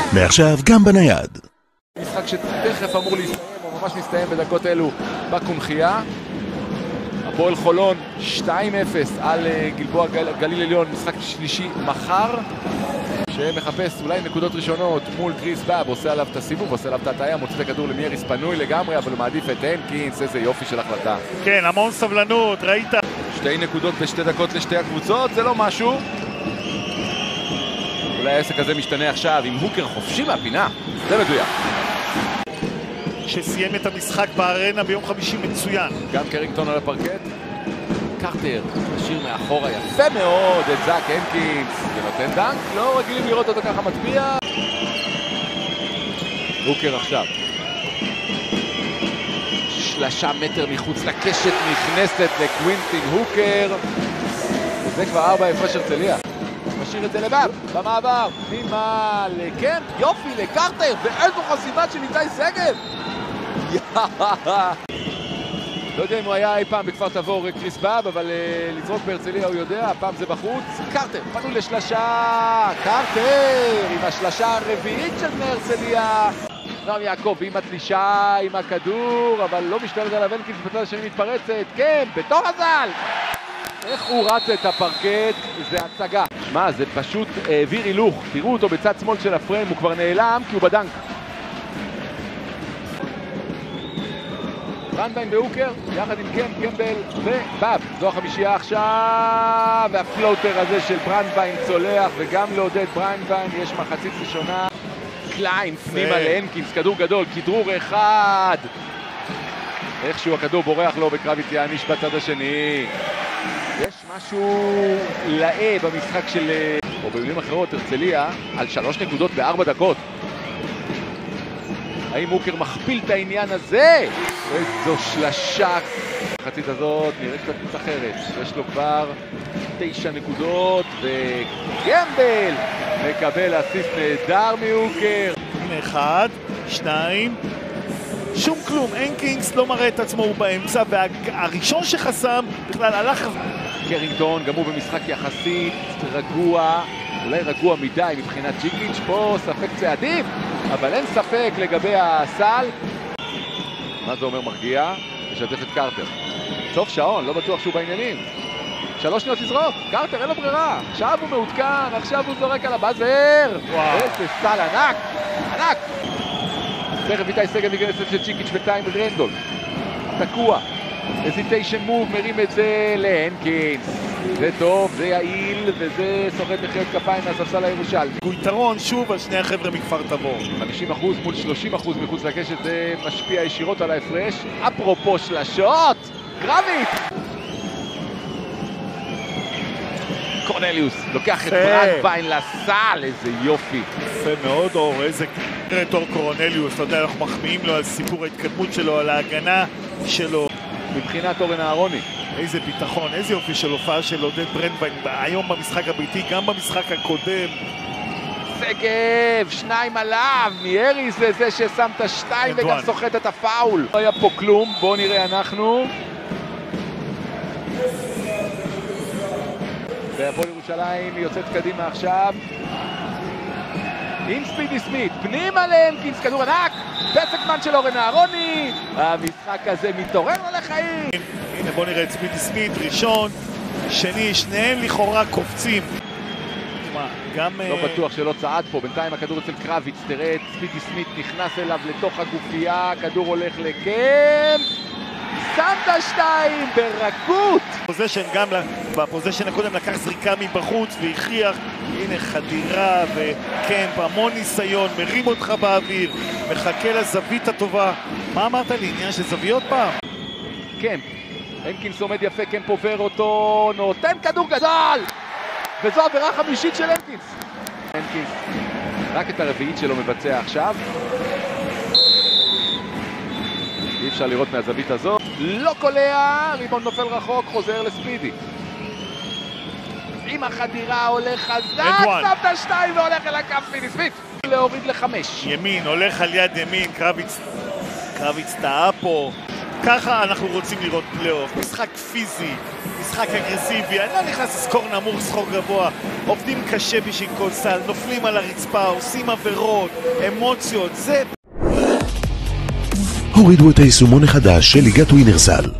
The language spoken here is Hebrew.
מעכשיו גם בנייד. משחק שתכף אמור להסתיים, או ממש מסתיים בדקות אלו בקונחייה. הפועל חולון 2-0 על גלבוע גליל עליון, משחק שלישי מחר, שמחפש אולי נקודות ראשונות מול קריס באב, עושה עליו את הסיבוב, עושה עליו את ההטעיה, מוציא את הכדור למייריס פנוי לגמרי, אבל הוא מעדיף את הנקינס. איזה יופי של החלטה. כן, המון סבלנות, ראית? 2 נקודות ב2 דקות לשתי הקבוצות, זה לא משהו. אולי העסק הזה משתנה עכשיו עם הוקר חופשי מהפינה, זה מדויק. שסיים את המשחק בארנה ביום חמישי מצוין. גם קרינגטון על הפרקט. קרטר משאיר מאחורה יפה מאוד את זאק הנקינס ונותן דנק, לא רגילים לראות אותו ככה מצביע. הוקר עכשיו, שלשה מטר מחוץ לקשת, נכנסת לקווינטין הוקר, וזה כבר 4 הפרש הרצליה. משאיר את זה לבאב, במעבר, פנימה לקנט, יופי לקרטר, ואיזו חסימה של איתי שגב. לא יודע אם הוא היה אי פעם בכפר תבור קריס באב, אבל לזרוק בהרצליה הוא יודע, הפעם זה בחוץ. קרטר, פנו לשלשה, קרטר עם השלשה הרביעית של מהרצליה. נועם יעקב עם התלישה, עם הכדור, אבל לא משתלט עליו הנקינס, בצד השני מתפרצת, כן, בתור הזל! איך הוא רץ את הפרקט, זה הצגה. מה, זה פשוט העביר הילוך, תראו אותו בצד שמאל של הפריים, הוא כבר נעלם כי הוא בדנק. ברנדביין והוקר, יחד עם קמבל ובאב. זו החמישייה עכשיו, והפלוטר הזה של ברנדביין צולח, וגם לעודד ברנדביין יש מחצית ראשונה. קליין, פנימה להנקינס, כדור גדול, כדרור אחד. איכשהו הכדור בורח לו בקרב יעניש בצד השני. יש משהו לאה במשחק של, או במילים אחרות, הרצליה, על 3 נקודות ב4 דקות. האם הוקר מכפיל את העניין הזה? איזו שלשה. החצית הזאת נראית קצת אחרת. יש לו כבר 9 נקודות, וגמבל מקבל אסיסט נהדר מהוקר. 1, 2, שום כלום. הנקינס לא מראה את עצמו, הוא באמצע, והראשון שחסם בכלל הלך. קרינגטון גם הוא במשחק יחסית רגוע, אולי רגוע מדי מבחינת ג'יקיץ', פה ספק צעדים, אבל אין ספק לגבי הסל. מה זה אומר מרגיע? משתף את קרטר. סוף שעון, לא בטוח שהוא בעניינים. 3 שניות לזרוק, קרטר אין לו ברירה. עכשיו הוא מעודכן, עכשיו הוא זורק על הבאזר. איזה סל ענק, ענק. תכף איתי שגב ייכנס של ג'יקיץ' בינתיים ברנדול. תקוע. הזיטיישן מוב, מרים את זה להנקינס. זה טוב, זה יעיל, וזה סוחט מחיאות כפיים מהספסל הירושלמי. הוא יתרון שוב על שני החבר'ה מכפר תבור. 50% מול 30% מחוץ לקשת, זה משפיע ישירות על ההפרש. אפרופו שלשות, קרבית! קורנליוס לוקח את ברנדביין לסל, איזה יופי. יפה מאוד אור, איזה קרטור קורנליוס, אתה יודע, אנחנו מחמיאים לו על סיפור ההתקדמות שלו, על ההגנה שלו. מבחינת אורן אהרוני. איזה ביטחון, איזה יופי של הופעה של עודד ברנדביין, היום במשחק הביתי, גם במשחק הקודם. שגב, 2 עליו, מייריס זה ששם את 2 וגם סוחט את הפאול. לא היה פה כלום, בואו נראה אנחנו. והפועל ירושלים יוצאת קדימה עכשיו. עם ספידי סמית, פנימה להנקינס, כדור ענק, פסקמן של אורן אהרוני. המשחק הזה מתעורר לו לחיים. הנה בוא נראה את ספידי סמית, ראשון, שני, שניהם לכאורה קופצים. גם לא בטוח שלא צעד פה, בינתיים הכדור אצל קרביץ, תראה את ספידי סמית נכנס אליו לתוך הגופייה, הכדור הולך לקם, שמת 2 ברכות. פוזיישן, גם בפוזיישן הקודם לקח זריקה מבחוץ והכריח, הנה חדירה וכן, המון ניסיון, מרים אותך באוויר, מחכה לזווית הטובה. מה אמרת לי, עניין של זוויות פעם? כן, הנקינס עומד יפה, כן פובר אותו, נותן כדור גדול! וזו עבירה חמישית של הנקינס. הנקינס, רק את הרביעית שלו מבצע עכשיו. אי אפשר לראות מהזווית הזאת. לא קולע, ריבון נופל רחוק, חוזר לספידי. עם החדירה הולך חזק, שמת 2 והולך אל הקו ספידי סמית. להוריד ל5. ימין, הולך על יד ימין, קרביץ טעה פה. ככה אנחנו רוצים לראות פלייאוף, משחק פיזי, משחק אגרסיבי, אני לא נכנס לסקור נמוך, סקור גבוה, עובדים קשה בשביל כל סל, נופלים על הרצפה, עושים עבירות, אמוציות, זה... הורידו את היישומון החדש של ליגת ווינרסל.